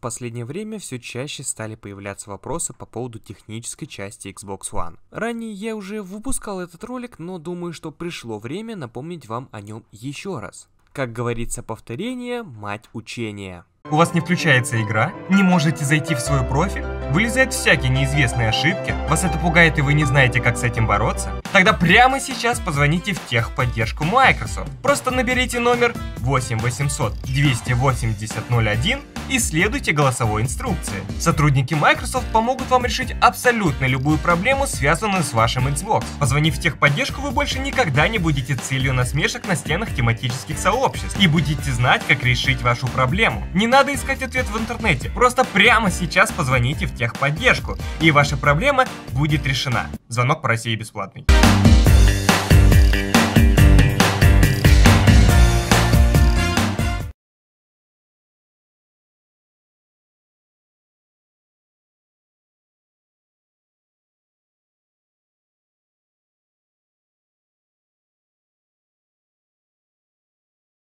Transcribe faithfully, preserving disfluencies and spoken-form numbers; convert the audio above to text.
последнее время все чаще стали появляться вопросы по поводу технической части Xbox One. Ранее я уже выпускал этот ролик, но думаю, что пришло время напомнить вам о нем еще раз. Как говорится, повторение – мать учения. У вас не включается игра? Не можете зайти в свой профиль? Вылезают всякие неизвестные ошибки? Вас это пугает и вы не знаете, как с этим бороться? Тогда прямо сейчас позвоните в техподдержку Microsoft. Просто наберите номер восемь восемьсот двести восемьдесят ноль один и следуйте голосовой инструкции. Сотрудники Microsoft помогут вам решить абсолютно любую проблему, связанную с вашим Xbox. Позвонив в техподдержку, вы больше никогда не будете целью насмешек на стенах тематических сообществ и будете знать, как решить вашу проблему. Не надо искать ответ в интернете, просто прямо сейчас позвоните в техподдержку, и ваша проблема будет решена. Звонок по России бесплатный.